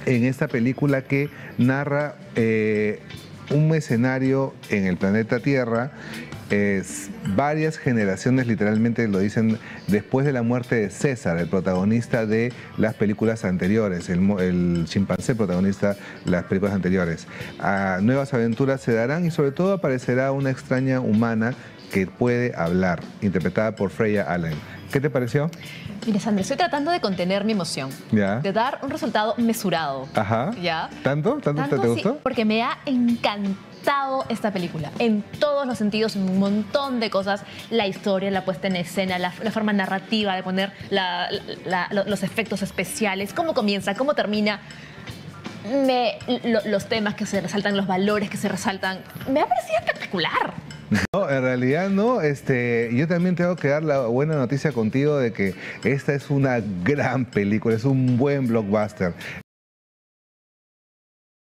en esta película que narra un escenario en el planeta Tierra. Varias generaciones, literalmente lo dicen, después de la muerte de César, el protagonista de las películas anteriores, el chimpancé protagonista de las películas anteriores. Nuevas aventuras se darán y sobre todo aparecerá una extraña humana que puede hablar, interpretada por Freya Allen. ¿Qué te pareció? Mira, Sandra, estoy tratando de contener mi emoción, ¿Ya? de dar un resultado mesurado. Ajá. ¿Ya? ¿Tanto? ¿Tanto te gustó? Sí, porque me ha encantado esta película, en todos los sentidos, un montón de cosas, la historia, la puesta en escena, la forma narrativa de poner los efectos especiales, cómo comienza, cómo termina, los temas que se resaltan, los valores que se resaltan, me ha parecido espectacular. No, en realidad no. Yo también tengo que dar la buena noticia contigo de que esta es una gran película, es un buen blockbuster.